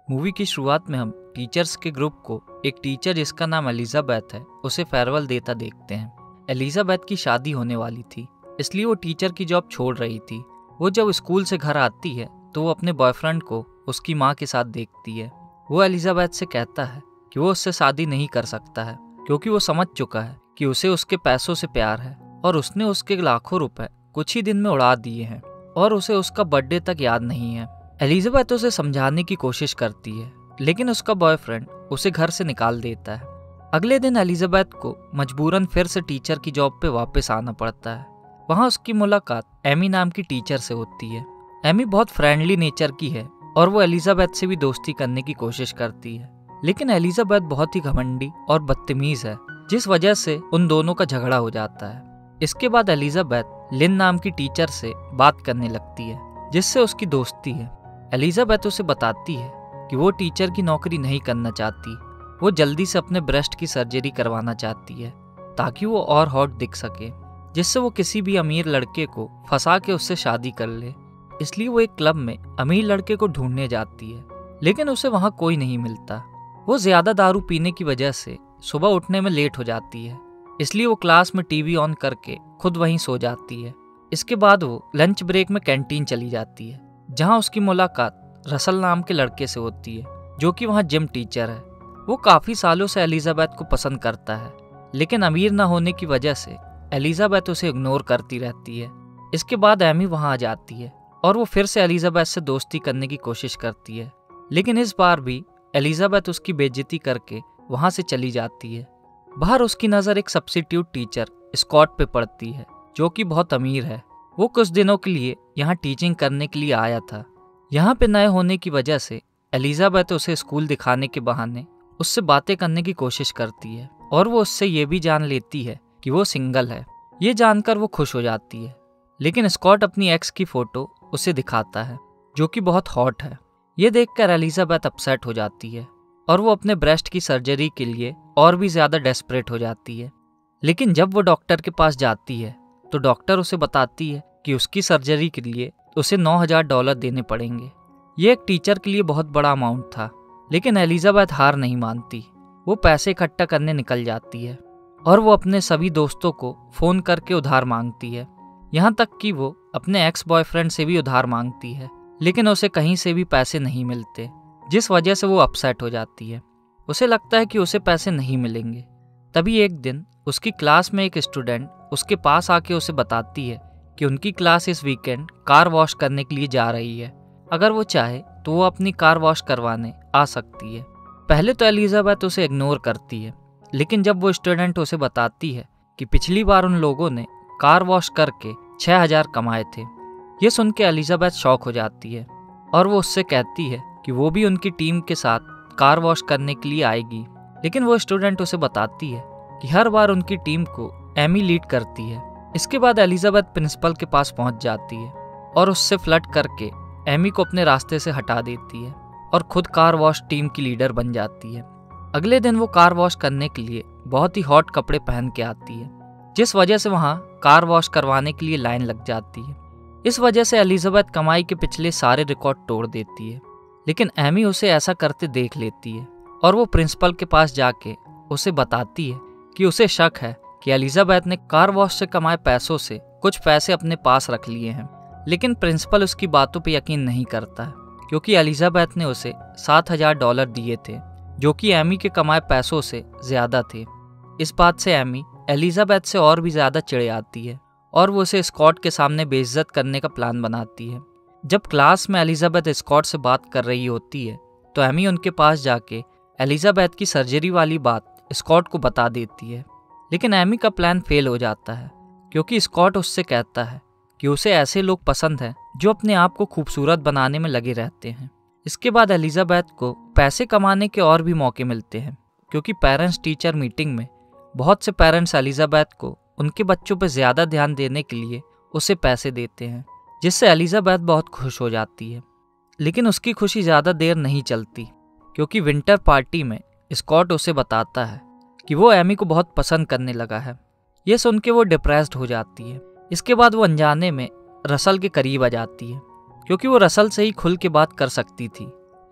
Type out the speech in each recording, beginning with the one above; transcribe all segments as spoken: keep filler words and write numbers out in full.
Movie की शुरुआत में हम टीचर्स के ग्रुप को एक टीचर जिसका नाम एलिजाबेथ है उसे फेयरवेल देता देखते हैं। एलिजाबेथ की शादी होने वाली थी, इसलिए वो टीचर की जॉब छोड़ रही थी। वो जब स्कूल से घर आती है तो वो अपने बॉयफ्रेंड को उसकी माँ के साथ देखती है। वो एलिजाबेथ से कहता है कि वो उससे शादी नहीं कर सकता है क्योंकि वो समझ चुका है कि उसे उसके पैसों से प्यार है और उसने उसके लाखों रुपए कुछ ही दिन में उड़ा दिए हैं और उसे उसका बर्थडे तक याद नहीं है। एलिजाबेथ उसे समझाने की कोशिश करती है, लेकिन उसका बॉयफ्रेंड उसे घर से निकाल देता है। अगले दिन एलिजाबेथ को मजबूरन फिर से टीचर की जॉब पे वापस आना पड़ता है। वहाँ उसकी मुलाकात एमी नाम की टीचर से होती है। एमी बहुत फ्रेंडली नेचर की है और वो एलिजाबेथ से भी दोस्ती करने की कोशिश करती है, लेकिन एलिजाबेथ बहुत ही घमंडी और बदतमीज है, जिस वजह से उन दोनों का झगड़ा हो जाता है। इसके बाद एलिजाबेथ लिन नाम की टीचर से बात करने लगती है, जिससे उसकी दोस्ती है। एलिजाबेथ उसे बताती है कि वो टीचर की नौकरी नहीं करना चाहती, वो जल्दी से अपने ब्रेस्ट की सर्जरी करवाना चाहती है ताकि वो और हॉट दिख सके, जिससे वो किसी भी अमीर लड़के को फंसा के उससे शादी कर ले। इसलिए वो एक क्लब में अमीर लड़के को ढूंढने जाती है, लेकिन उसे वहाँ कोई नहीं मिलता। वो ज्यादा दारू पीने की वजह से सुबह उठने में लेट हो जाती है, इसलिए वो क्लास में टीवी ऑन करके खुद वहीं सो जाती है। इसके बाद वो लंच ब्रेक में कैंटीन चली जाती है, जहाँ उसकी मुलाकात रसल नाम के लड़के से होती है, जो कि वहाँ जिम टीचर है। वो काफी सालों से एलिजाबेथ को पसंद करता है, लेकिन अमीर न होने की वजह से एलिजाबेथ उसे इग्नोर करती रहती है। इसके बाद एमी वहाँ आ जाती है और वो फिर से एलिजाबेथ से दोस्ती करने की कोशिश करती है, लेकिन इस बार भी एलिजाबेथ उसकी बेइज्जती करके वहाँ से चली जाती है। बाहर उसकी नज़र एक सब्स्टिट्यूट टीचर स्कॉट पे पड़ती है, जो कि बहुत अमीर है। वो कुछ दिनों के लिए यहाँ टीचिंग करने के लिए आया था। यहाँ पे नए होने की वजह से एलिजाबेथ उसे स्कूल दिखाने के बहाने उससे बातें करने की कोशिश करती है और वो उससे ये भी जान लेती है कि वो सिंगल है। ये जानकर वो खुश हो जाती है, लेकिन स्कॉट अपनी एक्स की फोटो उसे दिखाता है, जो कि बहुत हॉट है। ये देखकर एलिजाबेथ अपसेट हो जाती है और वो अपने ब्रेस्ट की सर्जरी के लिए और भी ज्यादा डेस्परेट हो जाती है। लेकिन जब वो डॉक्टर के पास जाती है तो डॉक्टर उसे बताती है कि उसकी सर्जरी के लिए उसे नौ हजार डॉलर देने पड़ेंगे। ये एक टीचर के लिए बहुत बड़ा अमाउंट था, लेकिन एलिजाबेथ हार नहीं मानती। वो पैसे इकट्ठा करने निकल जाती है और वो अपने सभी दोस्तों को फोन करके उधार मांगती है। यहाँ तक कि वो अपने एक्स बॉयफ्रेंड से भी उधार मांगती है, लेकिन उसे कहीं से भी पैसे नहीं मिलते, जिस वजह से वो अपसेट हो जाती है। उसे लगता है कि उसे पैसे नहीं मिलेंगे। तभी एक दिन उसकी क्लास में एक स्टूडेंट उसके पास आके उसे बताती है कि उनकी क्लास इस वीकेंड कार वॉश करने के लिए जा रही है। अगर वो चाहे तो वो अपनी कार वॉश करवाने आ सकती है। पहले तो एलिजाबेथ उसे इग्नोर करती है, लेकिन जब वो स्टूडेंट उसे बताती है कि पिछली बार उन लोगों ने कार वॉश करके छह हजार कमाए थे, ये सुन के एलिजाबेथ शॉक हो जाती है और वो उससे कहती है कि वो भी उनकी टीम के साथ कार वॉश करने के लिए आएगी। लेकिन वो स्टूडेंट उसे बताती है कि हर बार उनकी टीम को एमी लीड करती है। इसके बाद एलिजाबेथ प्रिंसिपल के पास पहुंच जाती है और उससे फ्लर्ट करके एमी को अपने रास्ते से हटा देती है और खुद कार वॉश टीम की लीडर बन जाती है। अगले दिन वो कार वॉश करने के लिए बहुत ही हॉट कपड़े पहन के आती है, जिस वजह से वहाँ कार वॉश करवाने के लिए लाइन लग जाती है। इस वजह से एलिजाबेथ कमाई के पिछले सारे रिकॉर्ड तोड़ देती है, लेकिन एमी उसे ऐसा करते देख लेती है और वो प्रिंसिपल के पास जाके उसे बताती है कि उसे शक है कि एलिजाबेथ ने कार वॉश से कमाए पैसों से कुछ पैसे अपने पास रख लिए हैं। लेकिन प्रिंसिपल उसकी बातों पे यकीन नहीं करता है, क्योंकि एलिजाबेथ ने उसे सात हजार डॉलर दिए थे, जो कि एमी के कमाए पैसों से ज्यादा थे। इस बात से एमी एलिजाबेथ से और भी ज्यादा चिढ़ आती है और वो उसे स्कॉट के सामने बेइज्जत करने का प्लान बनाती है। जब क्लास में एलिजाबेथ स्कॉट से बात कर रही होती है तो एमी उनके पास जाके एलिजाबेथ की सर्जरी वाली बात स्कॉट को बता देती है, लेकिन एमी का प्लान फेल हो जाता है, क्योंकि स्कॉट उससे कहता है कि उसे ऐसे लोग पसंद हैं जो अपने आप को खूबसूरत बनाने में लगे रहते हैं। इसके बाद एलिजाबेथ को पैसे कमाने के और भी मौके मिलते हैं, क्योंकि पेरेंट्स टीचर मीटिंग में बहुत से पेरेंट्स एलिजाबेथ को उनके बच्चों पर ज्यादा ध्यान देने के लिए उसे पैसे देते हैं, जिससे एलिजाबेथ बहुत खुश हो जाती है। लेकिन उसकी खुशी ज्यादा देर नहीं चलती, क्योंकि विंटर पार्टी में स्कॉट उसे बताता है कि वो एमी को बहुत पसंद करने लगा है। ये सुन के वो डिप्रेस्ड हो जाती है। इसके बाद वो अनजाने में रसल के करीब आ जाती है, क्योंकि वो रसल से ही खुल के बात कर सकती थी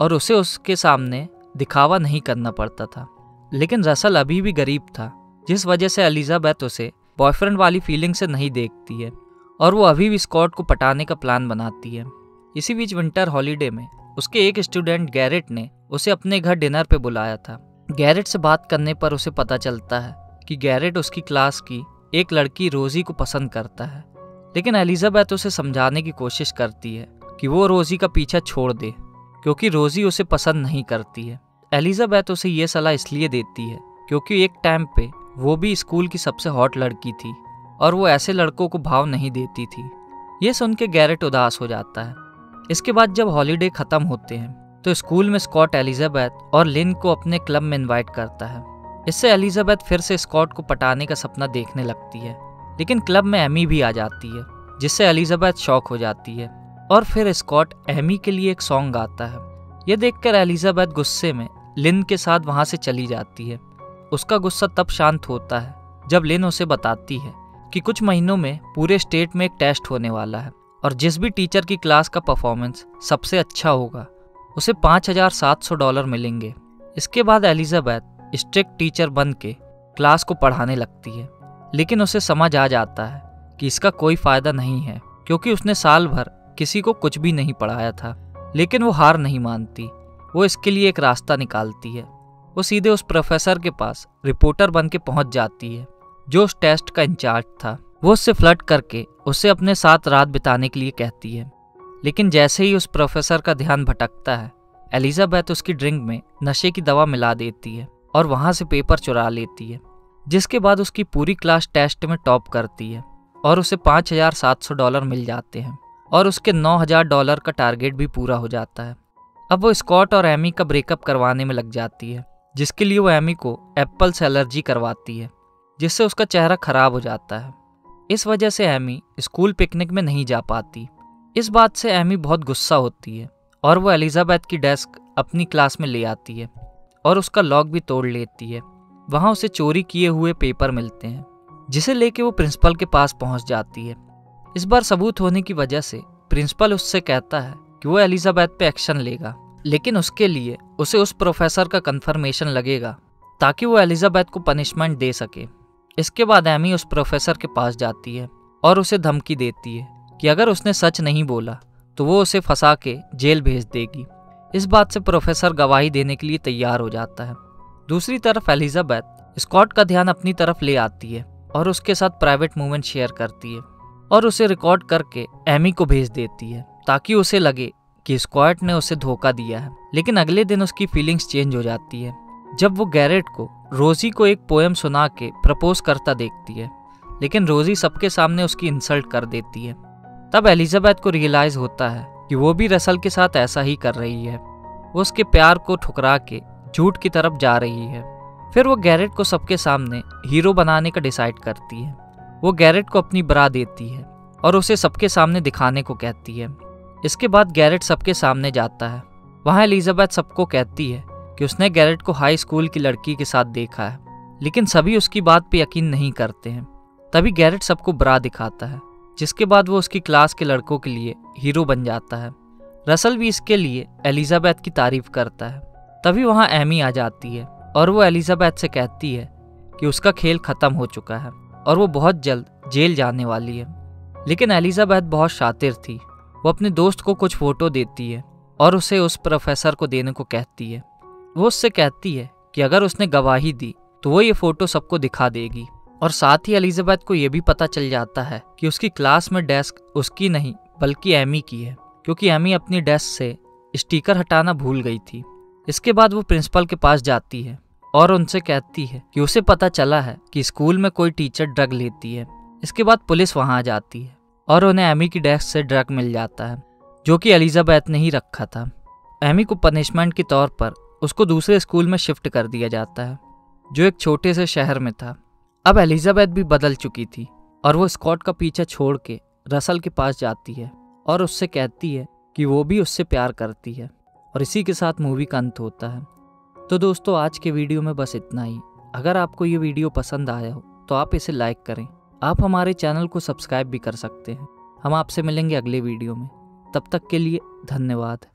और उसे उसके सामने दिखावा नहीं करना पड़ता था। लेकिन रसल अभी भी गरीब था, जिस वजह से एलिजाबेथ उसे बॉयफ्रेंड वाली फीलिंग से नहीं देखती है और वो अभी भी स्कॉट को पटाने का प्लान बनाती है। इसी बीच विंटर हॉलीडे में उसके एक स्टूडेंट गैरेट ने उसे अपने घर डिनर पे बुलाया था। गैरेट से बात करने पर उसे पता चलता है कि गैरेट उसकी क्लास की एक लड़की रोजी को पसंद करता है। लेकिन एलिजाबेथ उसे समझाने की कोशिश करती है कि वो रोजी का पीछा छोड़ दे, क्योंकि रोजी उसे पसंद नहीं करती है। एलिजाबेथ उसे ये सलाह इसलिए देती है क्योंकि एक टाइम पे वो भी स्कूल की सबसे हॉट लड़की थी और वो ऐसे लड़कों को भाव नहीं देती थी। ये सुन के गैरेट उदास हो जाता है। इसके बाद जब हॉलीडे खत्म होते हैं तो स्कूल में स्कॉट एलिजाबेथ और लिन को अपने क्लब में इनवाइट करता है। इससे एलिजाबेथ फिर से स्कॉट को पटाने का सपना देखने लगती है। लेकिन क्लब में एमी भी आ जाती है, जिससे एलिजाबेथ शॉक हो जाती है और फिर स्कॉट एमी के लिए एक सॉन्ग गाता है। यह देखकर एलिजाबेथ गुस्से में लिन के साथ वहां से चली जाती है। उसका गुस्सा तब शांत होता है जब लिन उसे बताती है कि कुछ महीनों में पूरे स्टेट में एक टेस्ट होने वाला है और जिस भी टीचर की क्लास का परफॉर्मेंस सबसे अच्छा होगा उसे पाँच हजार सात सौ डॉलर मिलेंगे। इसके बाद एलिजाबेथ स्ट्रिक्ट टीचर बन के क्लास को पढ़ाने लगती है। लेकिन उसे समझ आ जाता है कि इसका कोई फ़ायदा नहीं है, क्योंकि उसने साल भर किसी को कुछ भी नहीं पढ़ाया था। लेकिन वो हार नहीं मानती, वो इसके लिए एक रास्ता निकालती है। वो सीधे उस प्रोफेसर के पास रिपोर्टर बन के पहुँच जाती है जो उस टेस्ट का इंचार्ज था। वो उससे फ्लर्ट करके उसे अपने साथ रात बिताने के लिए कहती है। लेकिन जैसे ही उस प्रोफेसर का ध्यान भटकता है, एलिजाबेथ उसकी ड्रिंक में नशे की दवा मिला देती है और वहाँ से पेपर चुरा लेती है, जिसके बाद उसकी पूरी क्लास टेस्ट में टॉप करती है और उसे पाँच हजार सात सौ डॉलर मिल जाते हैं और उसके नौ हजार डॉलर का टारगेट भी पूरा हो जाता है। अब वो स्कॉट और एमी का ब्रेकअप करवाने में लग जाती है, जिसके लिए वो एमी को एप्पल से एलर्जी करवाती है, जिससे उसका चेहरा खराब हो जाता है। इस वजह से एमी स्कूल पिकनिक में नहीं जा पाती। इस बात से एमी बहुत गुस्सा होती है और वो एलिजाबेथ की डेस्क अपनी क्लास में ले आती है और उसका लॉक भी तोड़ लेती है। वहाँ उसे चोरी किए हुए पेपर मिलते हैं, जिसे लेके वो प्रिंसिपल के पास पहुँच जाती है। इस बार सबूत होने की वजह से प्रिंसिपल उससे कहता है कि वो एलिजाबेथ पे एक्शन लेगा, लेकिन उसके लिए उसे उस प्रोफेसर का कंफर्मेशन लगेगा ताकि वो एलिजाबेथ को पनिशमेंट दे सके। इसके बाद एमी उस प्रोफेसर के पास जाती है और उसे धमकी देती है कि अगर उसने सच नहीं बोला तो वो उसे फंसा के जेल भेज देगी। इस बात से प्रोफेसर गवाही देने के लिए तैयार हो जाता है। दूसरी तरफ एलिजाबेथ स्कॉट का ध्यान अपनी तरफ ले आती है और उसके साथ प्राइवेट मूवमेंट शेयर करती है और उसे रिकॉर्ड करके एमी को भेज देती है ताकि उसे लगे कि स्कॉट ने उसे धोखा दिया है। लेकिन अगले दिन उसकी फीलिंग्स चेंज हो जाती है जब वो गैरेट को रोजी को एक पोएम सुना के प्रपोज करता देखती है। लेकिन रोजी सबके सामने उसकी इंसल्ट कर देती है। तब एलिजाबेथ को रियलाइज होता है कि वो भी रसल के साथ ऐसा ही कर रही है। वो उसके प्यार को ठुकरा के झूठ की तरफ जा रही है। फिर वो गैरेट को सबके सामने हीरो बनाने का डिसाइड करती है। वो गैरेट को अपनी ब्रा देती है और उसे सबके सामने दिखाने को कहती है। इसके बाद गैरेट सबके सामने जाता है। वहाँ एलिजाबेथ सबको कहती है कि उसने गैरेट को हाई स्कूल की लड़की के साथ देखा है, लेकिन सभी उसकी बात पे यकीन नहीं करते हैं। तभी गैरेट सबको ब्रा दिखाता है, जिसके बाद वो उसकी क्लास के लड़कों के लिए हीरो बन जाता है। रसल भी इसके लिए एलिजाबेथ की तारीफ करता है। तभी वहाँ एमी आ जाती है और वो एलिजाबेथ से कहती है कि उसका खेल खत्म हो चुका है और वो बहुत जल्द जेल जाने वाली है। लेकिन एलिजाबेथ बहुत शातिर थी। वो अपने दोस्त को कुछ फोटो देती है और उसे उस प्रोफेसर को देने को कहती है। वो उससे कहती है कि अगर उसने गवाही दी तो वो ये फोटो सबको दिखा देगी। और साथ ही एलिजाबेथ को ये भी पता चल जाता है कि उसकी क्लास में डेस्क उसकी नहीं बल्कि एमी की है, क्योंकि एमी अपनी डेस्क से स्टिकर हटाना भूल गई थी। इसके बाद वो प्रिंसिपल के पास जाती है और उनसे कहती है कि उसे पता चला है कि स्कूल में कोई टीचर ड्रग लेती है। इसके बाद पुलिस वहाँ आ जाती है और उन्हें एमी की डेस्क से ड्रग मिल जाता है, जो कि एलिजाबेथ ने ही रखा था। एमी को पनिशमेंट के तौर पर उसको दूसरे स्कूल में शिफ्ट कर दिया जाता है, जो एक छोटे से शहर में था। अब एलिजाबेथ भी बदल चुकी थी और वो स्कॉट का पीछा छोड़ के रसल के पास जाती है और उससे कहती है कि वो भी उससे प्यार करती है। और इसी के साथ मूवी का अंत होता है। तो दोस्तों, आज के वीडियो में बस इतना ही। अगर आपको ये वीडियो पसंद आया हो तो आप इसे लाइक करें। आप हमारे चैनल को सब्सक्राइब भी कर सकते हैं। हम आपसे मिलेंगे अगले वीडियो में। तब तक के लिए धन्यवाद।